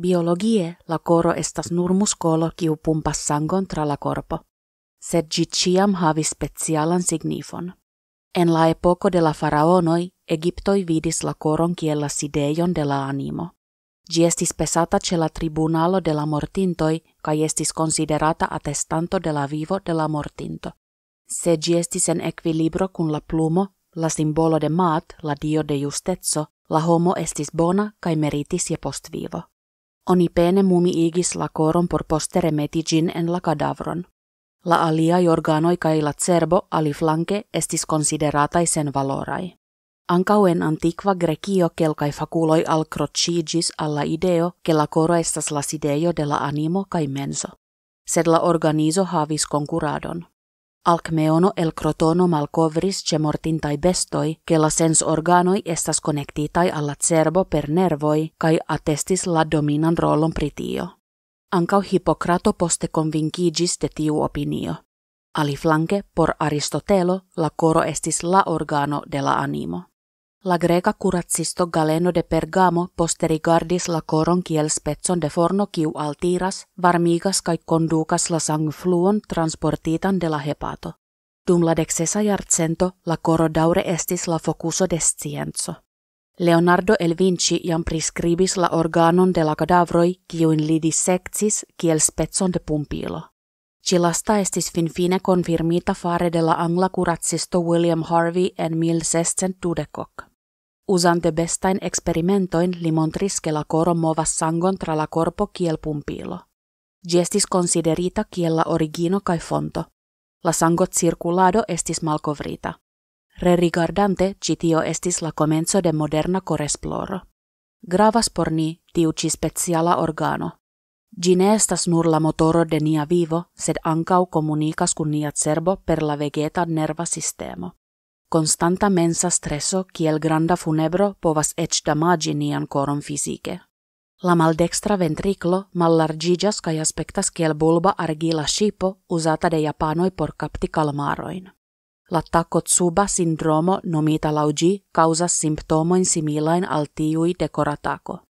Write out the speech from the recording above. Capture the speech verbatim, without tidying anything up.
Biologie la coro estas nur muscolo kiu pumpas sangon tra la corpo, sed ĝi ĉiam havis specialan signifon. En la epoko de la faraonoj, Egiptoj vidis la koron kiel la sidejon de la animo. Ĝi estis pesata ĉe la tribunalo de la mortintoj kaj estis konsiderata atestanto de la vivo de la mortinto. Se ĝi estis en ekvilibro kun la plumo, la simbolo de Maat, la dio de justeco, la homo estis bona kaj meritis je postvivo. Oni pene mumiigis la koron por poste remeti ĝin en la kadavron. La aliaj organoj kaj la cerbo aliflanke estis konsiderataj senvaloraj. Ankaŭ en antikva Grekio kelkaj fakuloj alkroĉiĝis al la ideo ke la koro estas la sidejo de la animo kaj menso. Sed la organizo havis konkuradon. Alkmeono el Krotono malkovris ĉe mortintaj bestoj ke la sensorganoj estas konektitaj al la cerbo per nervoj kaj atestis la dominan rolon pri tio. Ankaŭ Hipokrato poste konvinkiĝis de tiu opinio. Aliflanke, por Aristotelo, la koro estis la organo de la animo. La greka kuracisto Galeno de Pergamo poste rigardis la koron kiel specon de forno kiu altiras, varmigas kaj kondukas la sangfluon transportitan de la hepato. Dum la deksesa jarcento la koro daŭre estis la fokuso de scienco. Leonardo el Vinci jam priskribis la organon de la kadavroj kiujn li dissekcis kiel specon de pumpilo. Ĉi lasta estis finfine konfirmita fare de la angla kuracisto William Harvey en mil seiscent dudekok. Uzante bestajn eksperimentojn li montris ke la koro movas sangon tra la korpo kiel pumpilo. Ĝi estis konsiderita kiel la origino kaj fonto. La sangocirkulado estis malkovrita. Rerigardante, ĉi tio estis la komenco de moderna koresploro. Gravas por ni tiu ĉi speciala organo. Ĝi ne estas nur la motoro de nia vivo, sed ankaŭ komunikas kun nia cerbo per la vegeta nerva sistemo. Konstanta mensa streso kiel granda funebro povas eĉ damaĝi nian koron fizike. La maldekstra ventriklo mallarĝiĝas kaj aspektas kiel bulba argila ŝipo uzata de japanoj por kapti kalmarojn. La Takotsuba sindromo nomita laŭ ĝi kaŭzas simptomojn similajn al tiuj de koratako.